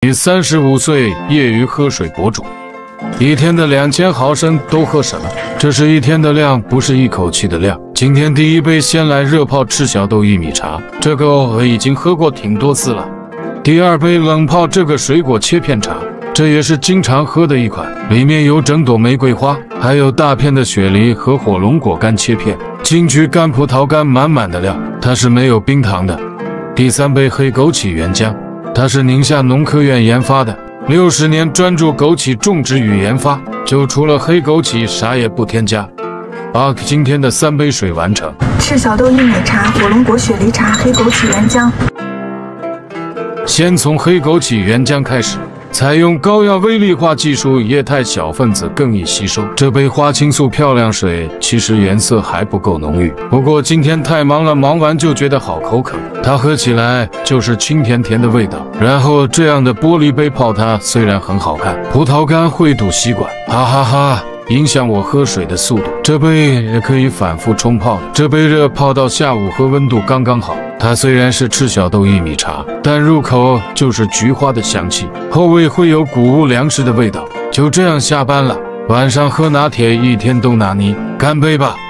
女，35岁，业余喝水博主。一天的2000毫升都喝什么？这是一天的量，不是一口气的量。今天第一杯先来热泡赤小豆薏米茶，这个我已经喝过挺多次了。第二杯冷泡这个水果切片茶，这也是经常喝的一款，里面有整朵玫瑰花，还有大片的雪梨和火龙果干切片，金桔干、葡萄干，满满的料，它是没有冰糖的。第三杯黑枸杞原浆，它是宁夏农科院研发的，60年专注枸杞种植与研发，就除了黑枸杞啥也不添加。今天的3杯水完成： 赤小豆薏米茶、火龙果雪梨茶、黑枸杞原浆。 先从黑枸杞原浆开始，采用高压微粒化技术，液态小分子更易吸收。这杯花青素漂亮水其实颜色还不够浓郁，不过今天太忙了，忙完就觉得好口渴，它喝起来就是清甜甜的味道。然后这样的玻璃杯泡它虽然很好看，葡萄干会堵吸管，哈哈哈，影响我喝水的速度。这杯也可以反复冲泡的，这杯热泡到下午喝温度刚刚好。它虽然是赤小豆薏米茶，但入口就是菊花的香气，后味会有谷物粮食的味道。就这样下班了，晚上喝拿铁，一天都拿捏。干杯吧！